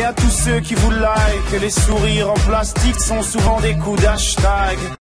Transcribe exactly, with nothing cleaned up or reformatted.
à tous ceux qui vous like. Les sourires en plastique sont souvent des coups d'hashtag.